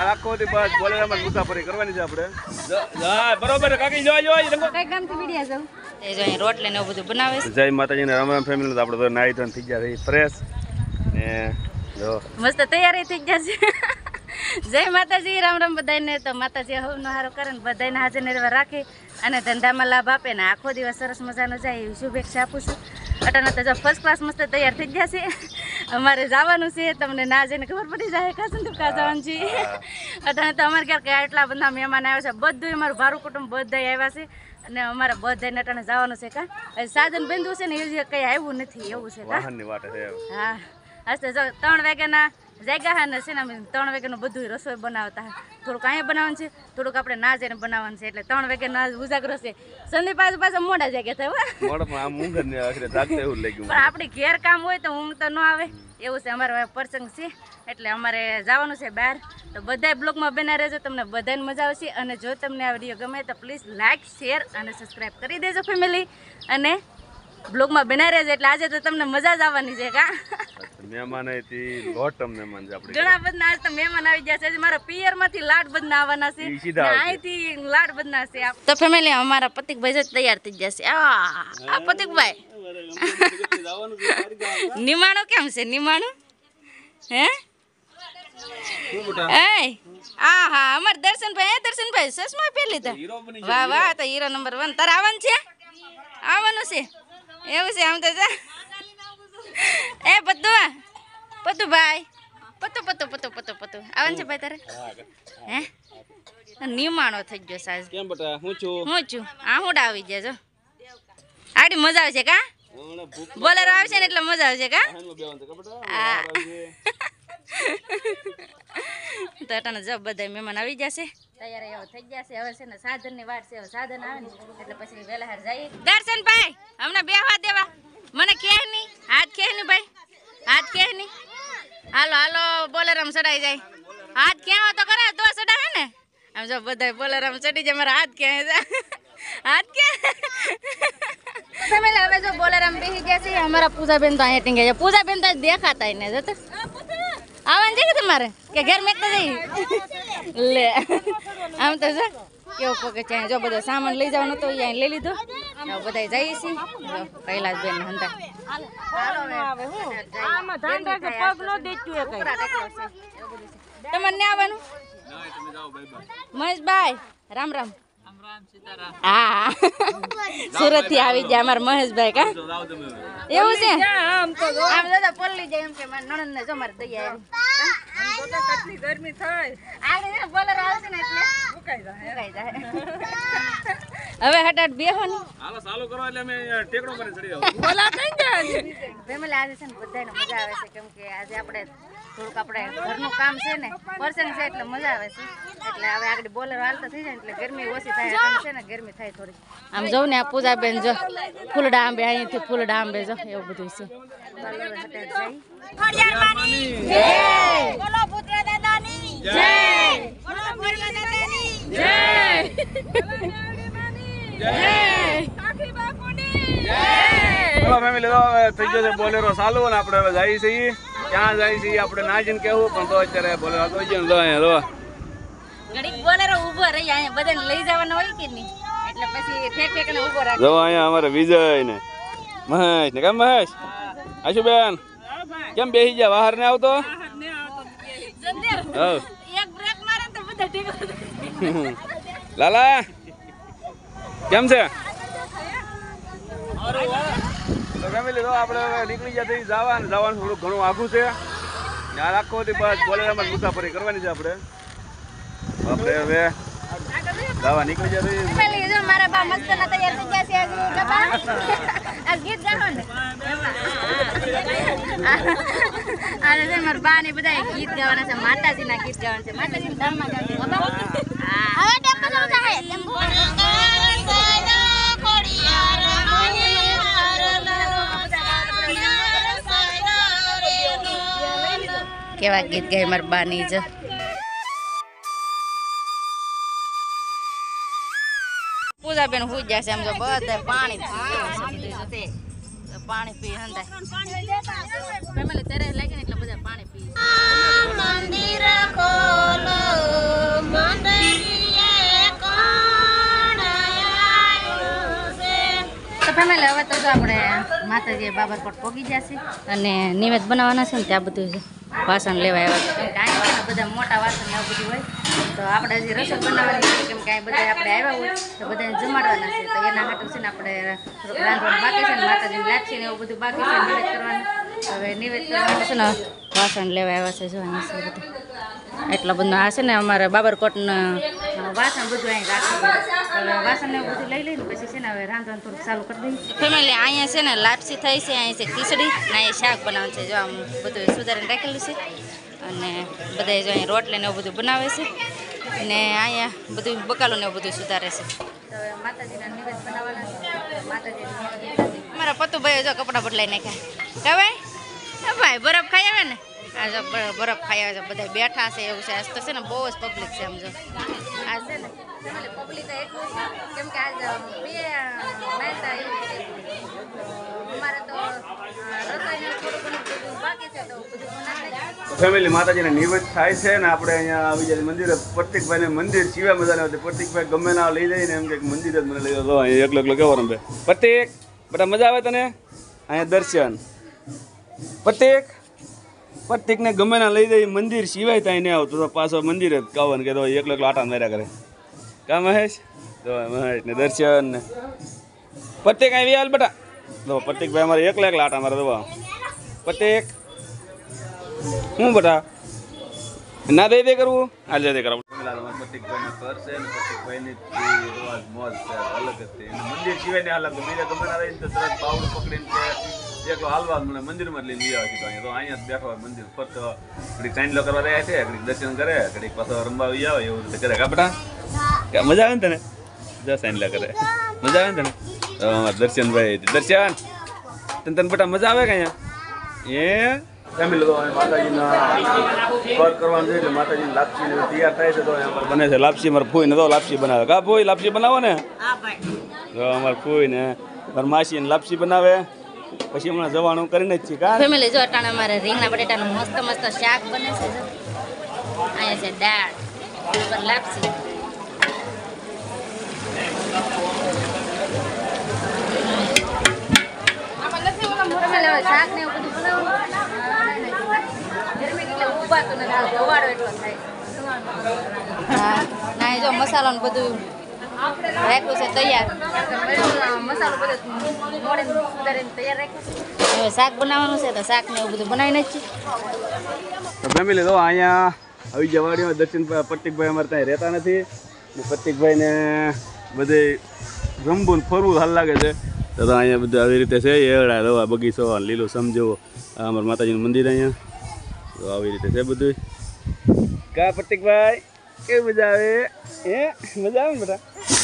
આખો દી બસ બોલેરામાં મુસાફરી કરવાની છે આપણે. હા બરોબર કાકી જો જો કઈ ગામથી વિડિયા જાવ એ જો અહીં રોટલી ને એવું બધું બનાવે છે. જય માતાજીને રામ રામ ફેમિલી. આપણે તો નાઈ ધોઈને થઈ ગયા છે ફ્રેશ ને જો મસ્ત તૈયારી થઈ ગયા છે. જય માતાજી રામ રામ બધાને. તો માતાજી હવનો હારો કરે ને બધાને હાજર નિર્ભર રાખે અને ધંધામાં લાભ આપે ને આખો દિવસ સરસ મજાનો જાય એવી શુભેચ્છા આપું છું. અટાણા તો જો ફર્સ્ટ ક્લાસ મસ્ત તૈયાર થઈ ગયા છે. અમારે જવાનું છે તમને ના જઈને ખબર પડી જાય કાસન તો કા જવાનું છે. અટાણા તો અમારે ક્યાંક આટલા બધા મહેમાન આવ્યા છે. બધું અમારું ભારું કુટુંબ બધા આવ્યા છે અને અમારે બધાને અટાણે જવાનું છે કા સાધન બંધુ છે ને એ કંઈ આવ્યું નથી એવું છે કા વાહનની વાટે છે. હા આજ તો જો 3 વાગ્યાના જાગ્યા ને છે ને અમે 3 વાગ્યાનું બધું રસોઈ બનાવતા થોડુંક અહીંયા બનાવવાનું છે થોડુંક આપણે ના જઈને બનાવવાનું છે એટલે 3 વાગ્યાનો ઉજાગરો છે. સંદીપ પાછા મોડા જાગ્યા થાય મોડમાં આમ ઊંઘ ને આખરે જાગતા એવું લાગ્યું. પણ આપણે ઘેર કામ હોય તો ઊંઘ તો ન આવે એવું છે. અમારે પ્રસંગ છે એટલે અમારે જવાનું છે બહાર. તો બધા બ્લોગમાં બના રહેજો તમને બધાને મજા આવશે અને જો તમને આ વિડીયો ગમે તો પ્લીઝ લાઇક શેર અને સબસ્ક્રાઈબ કરી દેજો ફેમિલી અને બ્લોગમાં બના રહેજો એટલે આજે તો તમને મજા જ આવવાની છે કા મહેમાન હતી લોટમ મહેમાન છે આપણે ઘણા બધા આજ તો મહેમાન આવી ગયા છે. મારા પિયર માંથી લાડ બધા આવવાના છે અહીંથી લાડ બધા છે. તો ફેમિલી અમારા પતિકભાઈ જ તૈયાર થઈ જશે. આ પતિકભાઈ નિમાણું કેમ છે નિમાણું હે હા હા અમાર દર્શનભાઈ સસમા પહેલી તો વાહ વાહ તો હીરો નંબર 1 તારે આવવાનું છે આવવાનું છે એવું છે આમ તો એ પતુભાઈ પતુ આવવાનું છે ભાઈ તારે હે નિમાણો થઈ ગયો સાહેબ કેમ બેટા હું છું આ હુડા આવી ગયા જો આડી મજા આવશે કા બોલેરો આવશે ને એટલે મજા આવશે કા તો અટાણે જો બધા મહેમાન આવી જશે તૈયાર એવો થઈ જશે. હવે છે ને સાધનની વાટ છે. સાધન આવે ને એટલે પછી વહેલા હાર જઈએ. દર્શનભાઈ હમણાં બેહવા દેવા મને કહે નહીં હાથ કહે નહીં ભાઈ હાથ કહે નહીં હાલો બોલેરામ ચડાઈ જાય. હાથ ક્યાં તો કરે તો ચડાવે ને આમ જો બધા બોલેરામ ચડી જાય મારા હાથ ક્યાં જાય હાથ ક્યાં હવે જો બોલેરામ બેસી ગયા છે. અમારા પૂજાબેન તો અહીંયા ટીંગે છે. પૂજાબેન તો દેખાતા ને જતો આવવાનું છે કે તમારે કે ઘેર મેકતા જઈ લે આમ તો જો કેવો પગે છે. જો બધો સામાન લઈ જવાનો તો અહીંયા લઈ લીધો. બધા જઈએ છીએ કૈલાસબેન હંધા તમારે ને આવવાનું મહેશભાઈ રામ રામ હા સુરત થી આવી ગયા અમારા મહેશભાઈ કા એવું છે આમ દાદા પલ્લી જાય એમ કે મારા નણંદ ને જો મારે દયા કેટલી ગરમી થાય આગળ બોલર આવશે ને એટલે મુકાઈ જાય હવે હટાટ બેહો ને હાલો ચાલુ કરો એટલે અમે ટેકડો પર ચડી આવો બોલા થઈ જાય ફેમિલી આજે છે ને બધાને મજા આવે છે કેમ કે આજે આપણે થોડુંક આપણે ઘરનું કામ છે ને પર્સન છે એટલે મજા આવે છે. એટલે હવે આગળ બોલર હાલતા થઈ જાય એટલે ગરમી ઓછી થાય છે ને ગરમી થાય થોડી. આમ જો ને આ પૂજાબેન જો ફૂલડા આંબે અહીંથી ફૂલડા આંબે જો એવું બધું છે. બોલો પુત્ર દાદાની જય બોલો બોરલા દાદાની જય જય કાકી બાપુની જય. ચલો ફેમિલી તો હવે થઈ ગયો છે બોલેરો ચાલુ અને આપણે હવે જઈએ છીએ ક્યાં જઈએ છીએ આપણે ના જઈને કેવું પણ તો અત્યારે બોલેરો તો જઈએ લો અહીંયા ઘડીક બોલેરો ઊભો રહી અહીંયા બધાને લઈ જવાનો હોય કે નહીં એટલે પછી ફેક ને ઊભો રાખે. જો અહીંયા અમારે વિજય ને મહેશ ને કેમ મહેશ આશુબેન કેમ બેસી ગયા બહાર ને આવતો એક બ્રેક મારે તો બધા ઠીક લાલા કેમ છે તો ફેમિલી તો આપણે હવે નીકળી ગયા થઈ જવાનું થોડું ઘણું આઘું છે ને આ આખો દી બસ બોલેરામાં મુસાફરી કરવાની છે આપણે હવે જવા નીકળી ગયા થઈ. ફેમિલી જો મારા બા મસ્ત ના તૈયાર થઈ ગયા છે આજે ગબા આ ગીત ગાવો ને આજે છે મારા બા ને બધા ગીત ગાવાના છે માતાજીના ગીત ગાવાના છે માતાજીના ધામમાં ગાવાનું હા હવે ટેમ્પો ચાલે ટેમ્પો કેવા ગીત ગાય મારા બાની જ પૂજાબેન હુઈ ગયા છે. આમ જો બધા પાણી પાણી પી હંધાય ફેમિલી ત્યારે લાગે ને એટલે બધા પાણી પી મંદિર ખોલો હવે તો જો આપણે માતાજી બાબરકોટ પોગી જશે અને નિવેદ બનાવવાના છે ને ત્યાં બધું વાસણ લેવા આવ્યા છે. કેમ કે અહીંયા છે ને બધા મોટા વાસણ ને એવું બધું હોય તો આપણે હજી રસોઈ બનાવવાની છે. કેમ કે અહીં બધા આપણે આવ્યા હોય તો બધાને જમાડવાના છે. તો એના માટે છે ને આપણે રાંધવાનું બાકી છે ને માતાજીને લાગશે ને એવું બધું બાકી છે નિવેદ કરવાનું. હવે નિવેદ કરવાનું છે ને વાસણ લેવા આવ્યા છે. જો અહીંયા છે બધું એટલા બધું આ છે ને અમારે બાબરકોટનું વાસણ બધું અહીં રાખવું. હવે વાસણ ને એવું બધું લઈ લઈને પછી છે ને હવે રાંધવાનું થોડુંક ચાલુ કરી દઈએ. ફેમિલી અહીંયા છે ને લાપસી થઈ છે, અહીં છે ખીચડી ને અહીં શાક બનાવવાનું છે. જો આમ બધું સુધારીને રાખેલું છે અને બધા જો અહીં રોટલી ને એવું બધું બનાવે છે ને અહીંયા બધું બકાલું ને એવું બધું સુધારે છે. હવે માતાજીના નિવેદ બનાવવાના છે. માતાજી અમારા પતુભાઈ જો કપડાં બદલાઈ નાખ્યા કહેવાય ભાઈ બરફ ખાઈ આવે ને આ જો બરફ ખાઈ આવે છે. બધા બેઠા છે એવું છે. આજ તો છે ને બહુ જ પબ્લિક છે. સમજો આ છે ને પબ્લિક એટલું છે કેમ કે આજ બે મહેતા એવું છે. અમારે તો રસોઈનું થોડું ઘણું બધું બાકી છે તો બધું બનાવી ફેમિલી માતાજીને નિવેદ થાય છે ને આપણે અહીંયા આવી જાય મંદિર પ્રતિકભાઈને મંદિર સિવાય મજા આવે. પ્રતિકભાઈ ગમે ના લઈ જઈને એમ કે મંદિર જ મને લઈ જાવ. અહીંયા એકલો એકલો કેવો રમે પ્રતિક બધા મજા આવે તને અહીંયા દર્શન પ્રતિકને ગમે ના લઈ જાય મંદિર સિવાય ત્યાં નહીં આવતું તો પાછો મંદિર જ કાવન કે તો એકલો એકલો આટા માર્યા કરે કા મહેશ તો મહેશ ને દર્શન ને પ્રતિક આવી હાલ બેટા તો પ્રતિકભાઈ અમારે એકલા એકલા આટા મારે તો પ્રતિક હું બેટા ના દઈ દે કરવું હાલ દે કરાવું. પ્રતિકભાઈનો ઘર છે ને પ્રતિકભાઈની રોજ મોજ છે અલગ જ છે. મંદિર સિવાય ને અલગ બીજા ગમે ના રહીને તો તરત બાવડું પકડીને કે એકલો હાલવા મને મંદિરમાં જ લઈને લઈ આવે છે. તો અહીંયા જ બેઠો હોય મંદિર ફરતો ઘડીક ચાંદલો કરવા રહ્યા છે, ઘડીક દર્શન કરે, ઘડીક પાછો રમવા આવી આવે એવું રીતે કરે. કા બેટા મજા આવે ને તને? જો ચાંદલા કરે મજા આવે ને તને? અમારા દર્શનભાઈ દર્શન તને બેટા મજા આવે કે અહીંયા એ ફેમિલી તો માતાજીના પર કરવાનું છે એટલે માતાજીની લાપસી તૈયાર થાય છે તો અહીંયા બને છે લાપસી. મારા ફૂઈ ને તો લાપસી બનાવે. કા ફૂઈ લાપસી બનાવો ને? તો અમારા ફૂઈ ને મારા માસી ને લાપસી બનાવે પછી હમણાં જવાનું કરીને જ છીએ. કા ફેમિલી જો અટાણે અમારે રીંગણા બટેટાનું મસ્ત મસ્ત શાક બને છે. જો અહીંયા છે દાળ ઉપર લાપસી. શાક ને એવું બધું બનાવવાનું ઉભાતું નથી ધોવાડો એટલો થાય. હા ના જો મસાલો ને બધું રાખ્યું છે તૈયાર. મસાલો બધો મોડે સુધારીને તૈયાર રાખ્યું છે. હવે શાક બનાવવાનું છે તો શાક ને એવું બધું બનાવી નાખીએ. તો ફેમિલી તો અહીંયા આવી જવાડીમાં દર્શન પ્રતિકભાઈ અમારે ત્યાં રહેતા નથી. પ્રતિકભાઈને બધે રમવું ને ફરવું હાલ લાગે છે તો અહીંયા બધું આવી રીતે છે. એવડા રવા બગીચો લીલું સમજો અમારા માતાજીનું મંદિર અહીંયા તો આવી રીતે છે બધું. કા પ્રતિકભાઈ કેવી મજા આવે? મજા આવે ને બેટા?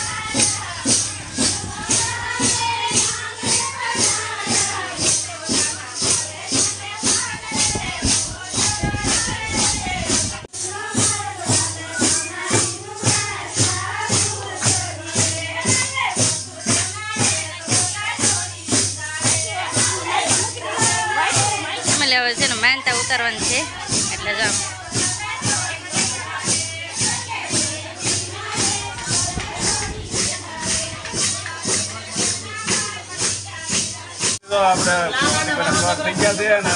હવે છે ને માનતા ઉતારવાની છે એટલે જો આપણે થઈ ગયા છે ને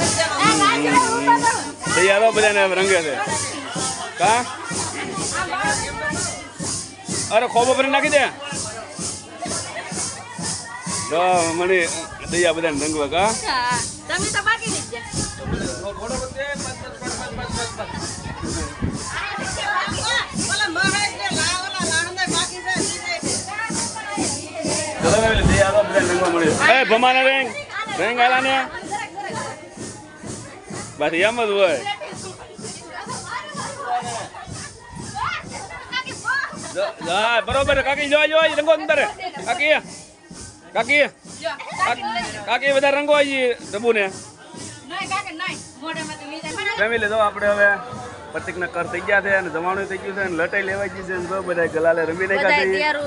તૈયારો બધાને રંગે છે. કા અરે ખોબો ભરી નાખી દે તો મને દૈયા બધાને રંગવા. કા તમે તો બાકી નહીં ભમાના રેંગ રેંગ આલા ને બસ એમ જ હોય. બરોબર કાકી જોવા જોવા રંગો અંદર કાકી કાકી કાકી બધા રંગો આવી ડબ્બુ ને ફેમિલી તો આપણે હવે પ્રતિકના કર થઈ ગયા છે અને જવાનું થઈ ગયું છે અને લટાઈ લેવાઈ ગઈ છે. તો બધા ગલાલે રમી નાખ્યા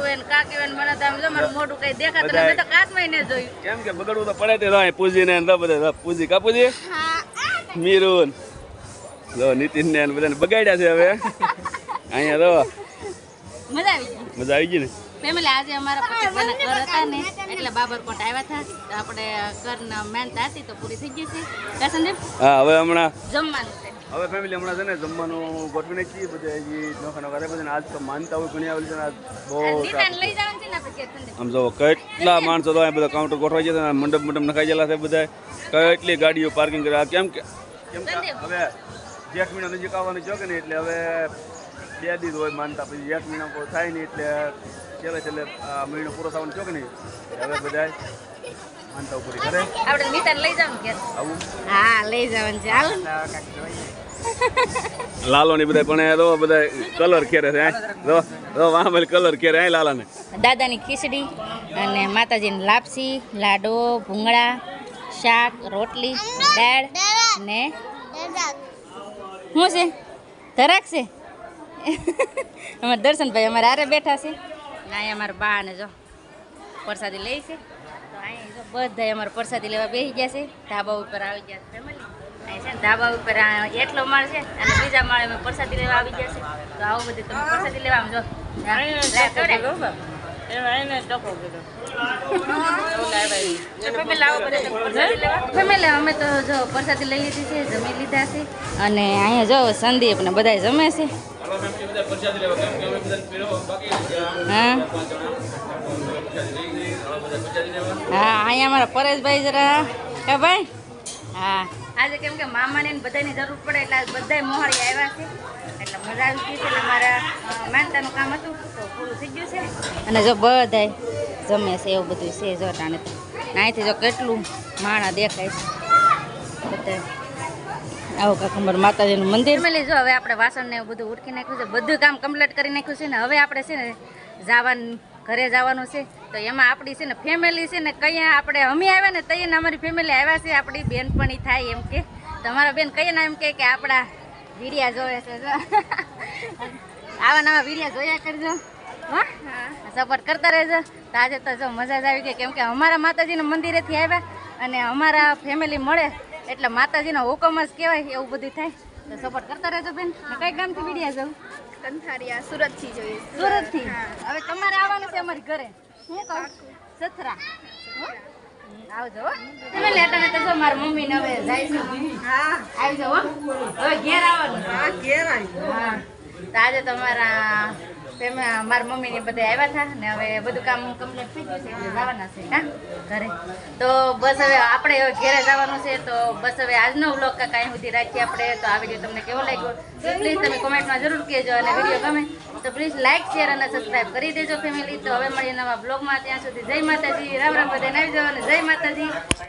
છે. કેમ કે બગડવું તો પડે તે પૂજી ને બધા પૂજી કા પૂજી મીરુન નીતિન ને બધાને બગાડ્યા છે. હવે અહીંયા તો મજા આવી ગઈ. મજા આવી ગઈ ને? ફેમિલી આજે અમારા પતિભાઈના ઘર હતા ને એટલે બાબરકોટ આવ્યા હતા તો આપણે ઘરના માનતા હતી તો પૂરી થઈ ગઈ છે. કા સંદીપ? હા હવે હમણાં જમવાનું છે. હવે ફેમિલી હમણાં છે ને જમવાનું ગોઠવી નાખીએ બધા હજી નોખા કરે બધા આજ તો માનતા હોય ઘણી આવેલી છે ને આજ બહુ દીદાને લઈ જવાનું છે ને આપણે ઘેર સંદીપ. આમ જો કેટલા માણસો તો અહીંયા બધા કાઉન્ટર ગોઠવાઈ જતા મંડપ નખાઈ ગયેલા છે બધા કેટલી ગાડીઓ પાર્કિંગ કરે કેમ કે હવે જેઠ મહિના નજીક આવવાનું છે કે ને એટલે હવે 2 દિવસ હોય માનતા પછી જેઠ મહિના કોઈ થાય નહીં એટલે છેલ્લે આ મહિનો પૂરો થવાનો છે કે નહીં હવે બધા માનતા પૂરી કરે. આપણે નીતાને લઈ જવાનું ઘેર. આવું હા લઈ જવાનું છે. આવું લાલો ની બધા પણ તો બધા કલર ખેરે છે વાહ કલર ખેરે આ લાલા ને દાદાની ખીચડી અને માતાજીની લાપસી, લાડો, ભૂંગળા, શાક, રોટલી, દાળ ને શું છે ધરાક છે. અમારા દર્શનભાઈ અમારે હારે બેઠા છે ને અહીંયા અમારા બા ને જો પ્રસાદી લે છે તો અહીંયા જો બધા અમારે પ્રસાદી લેવા બેસી ગયા છે. ધાબા ઉપર આવી ગયા છે ફેમિલી. અહીં છે ને ધાબા ઉપર એટલો માળ છે અને બીજા માળે અમે પ્રસાદી લેવા આવી ગયા છે તો આવું બધું તમે પ્રસાદી લેવા આમ જો ફેમિલી અમે તો જો પ્રસાદી લઈ લીધી છે, જમી લીધા છે અને અહીંયા જો સંદીપ ને બધા જમે છે. હા હા અહીંયા અમારા પરેશભાઈ જરા કે ભાઈ હા આજે કેમ કે મામાને બધાની જરૂર પડે એટલે આજ બધા મોહાળી આવ્યા છે એટલે મજા આવી ગઈ છે ને અમારા માનતાનું કામ હતું તો પૂરું થઈ ગયું છે અને જો બધાય જમે છે એવું બધું છે જો ટાણે અહીંથી જો કેટલું માણા દેખાય છે બધા. આવું કાંક અમારું માતાજીનું મંદિર મળી જો હવે આપણે વાસણ ને એવું બધું ઉટકી નાખ્યું છે, બધું કામ કમ્પ્લીટ કરી નાખ્યું છે ને હવે આપણે છે ને જવાનું ઘરે જવાનું છે તો એમાં આપણી છે ને ફેમિલી છે ને કઈ આપણે અમે આવ્યા ને તઈ ને અમારી ફેમિલી આવ્યા છે આપણી બેનપણી થાય એમ કે તમારા બેન કઈ ના એમ કે આપણા વિડિયા જોવે છે આવા નવા વિડિયા જોયા કરજો હા સપોર્ટ કરતા રહેજો. તો આજે તો જો મજા જ આવી ગઈ કેમ કે અમારા માતાજીના મંદિરેથી આવ્યા અને અમારા ફેમિલી મળે એટલે માતાજીનો હુકમ જ કહેવાય એવું બધું થાય તો સપોર્ટ કરતા રહેજો બેન. કઈ ગામથી વિડિયા જાવ? કંથારિયા સુરતથી જોઈએ. સુરતથી. હવે તમારે આવવાનું છે અમારી ઘરે. શું કહું? સથરા આવજો તમે લેટાને તો જો મારી મમ્મી ને હવે જાય છે. હા આવી જાઓ હવે ઘેર આવવાનું. હા ઘેર આવી. હા તો આજે તમારા મારા મમ્મી ને બધા આવ્યા હતા ને હવે બધું કામ કમ્પ્લીટ થઈ ગયું છે એટલે જવાના છે કા ઘરે. તો બસ હવે આપણે હવે ઘેરે જવાનું છે તો બસ હવે આજનો વ્લોગ કાંઈ સુધી રાખીએ આપણે. તો આ વિડીયો તમને કેવો લાગ્યો તો પ્લીઝ તમે કોમેન્ટમાં જરૂર કહેજો અને વિડીયો ગમે તો પ્લીઝ લાઇક શેર અને સબસ્ક્રાઈબ કરી દેજો ફેમિલી. તો હવે મળીએ નવા બ્લોગમાં ત્યાં સુધી જય માતાજી, રામ રામ બધાને આવી જાઓ અને જય માતાજી.